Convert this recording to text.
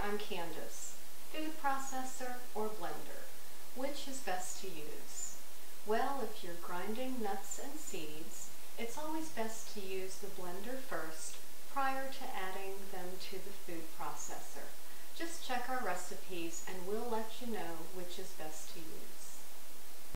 I'm Candace. Food processor or blender? Which is best to use? Well, if you're grinding nuts and seeds, it's always best to use the blender first prior to adding them to the food processor. Just check our recipes and we'll let you know which is best to use.